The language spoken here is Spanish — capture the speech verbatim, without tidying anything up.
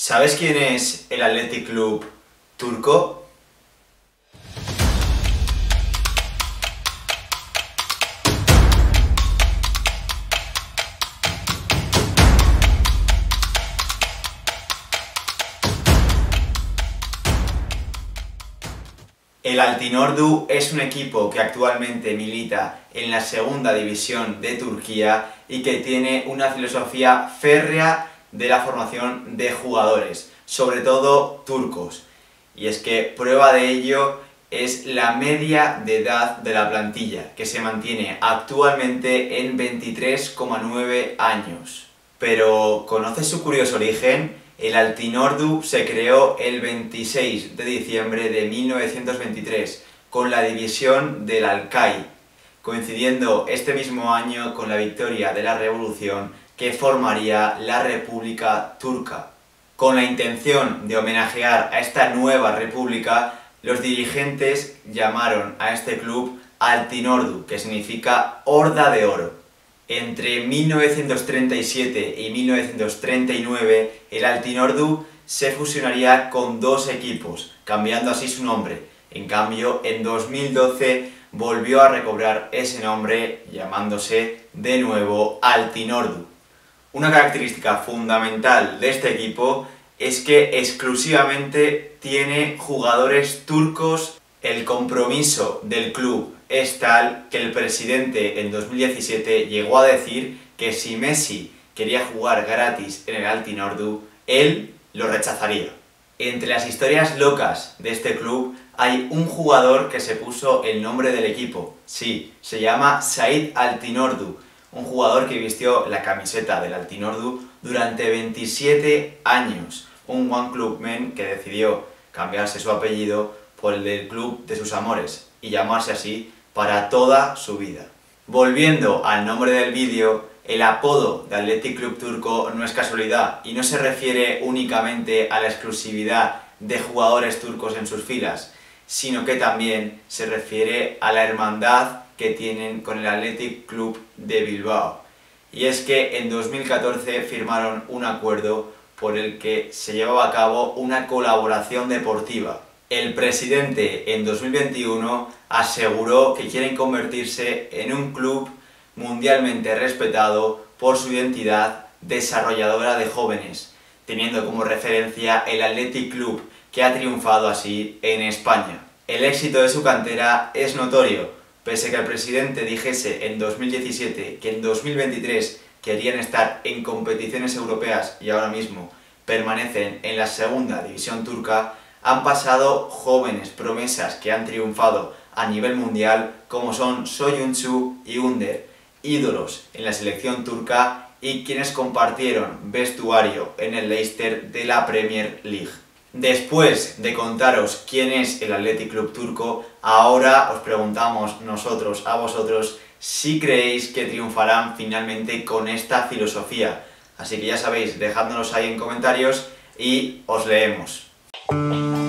¿Sabes quién es el Athletic Club turco? El Altınordu es un equipo que actualmente milita en la segunda división de Turquía y que tiene una filosofía férrea de la formación de jugadores, sobre todo turcos. Y es que prueba de ello es la media de edad de la plantilla, que se mantiene actualmente en veintitrés coma nueve años. Pero, ¿conoces su curioso origen? El Altınordu se creó el veintiséis de diciembre de mil novecientos veintitrés con la división del Alcai, coincidiendo este mismo año con la victoria de la revolución que formaría la República Turca. Con la intención de homenajear a esta nueva república, los dirigentes llamaron a este club Altınordu, que significa Horda de Oro. Entre mil novecientos treinta y siete y mil novecientos treinta y nueve, el Altınordu se fusionaría con dos equipos, cambiando así su nombre. En cambio, en dos mil doce volvió a recobrar ese nombre, llamándose de nuevo Altınordu. Una característica fundamental de este equipo es que exclusivamente tiene jugadores turcos. El compromiso del club es tal que el presidente en dos mil diecisiete llegó a decir que si Messi quería jugar gratis en el Altınordu, él lo rechazaría. Entre las historias locas de este club hay un jugador que se puso el nombre del equipo. Sí, se llama Said Altınordu, un jugador que vistió la camiseta del Altınordu durante veintisiete años. Un One Club Man que decidió cambiarse su apellido por el del club de sus amores y llamarse así para toda su vida. Volviendo al nombre del vídeo, el apodo de Athletic Club turco no es casualidad y no se refiere únicamente a la exclusividad de jugadores turcos en sus filas, sino que también se refiere a la hermandad que tienen con el Athletic Club de Bilbao. Y es que en dos mil catorce firmaron un acuerdo por el que se llevaba a cabo una colaboración deportiva. El presidente en dos mil veintiuno aseguró que quieren convertirse en un club mundialmente respetado por su identidad desarrolladora de jóvenes, teniendo como referencia el Athletic Club, que ha triunfado así en España. El éxito de su cantera es notorio, pese a que el presidente dijese en dos mil diecisiete que en dos mil veintitrés querían estar en competiciones europeas y ahora mismo permanecen en la segunda división turca. Han pasado jóvenes promesas que han triunfado a nivel mundial, como son Soyuncu y Ünder, ídolos en la selección turca y quienes compartieron vestuario en el Leicester de la Premier League. Después de contaros quién es el Athletic Club turco, ahora os preguntamos nosotros a vosotros si creéis que triunfarán finalmente con esta filosofía. Así que ya sabéis, dejádnoslos ahí en comentarios y os leemos.